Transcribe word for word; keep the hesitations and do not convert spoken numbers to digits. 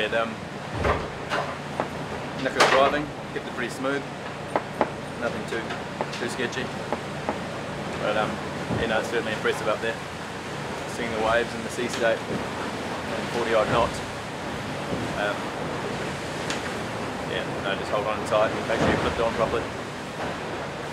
it um, knuckle driving, kept it pretty smooth, nothing too too sketchy. But um, you know, it's certainly impressive up there, seeing the waves and the sea state and forty odd knots. Um, yeah, no, just hold on tight and make sure you flip it on properly.